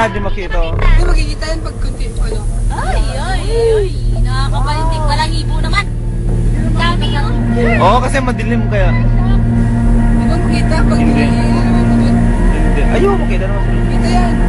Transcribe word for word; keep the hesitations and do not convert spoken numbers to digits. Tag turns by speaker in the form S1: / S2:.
S1: hindi makita.
S2: Hindi makikita yan pag kunti. Ano?
S3: Ay, ay, ay. Nakakabalintik. Walang ibo naman. Dami yun.
S1: Oo, kasi madilim kaya.
S2: Di ba makita pag
S1: Hindi. Hindi. Ayaw, makita naman.
S2: Kita yan.